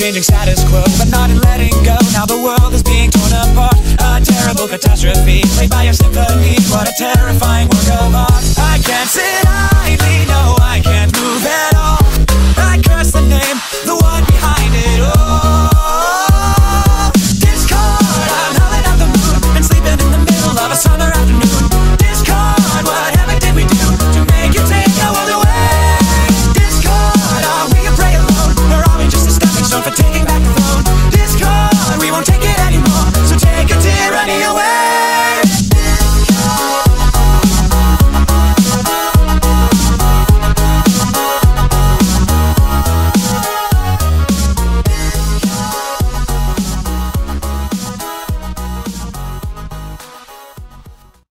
changing status quo, but not in letting go. Now the world is being torn apart, a terrible catastrophe played by your symphony. What a terrifying work of art. I can't sit up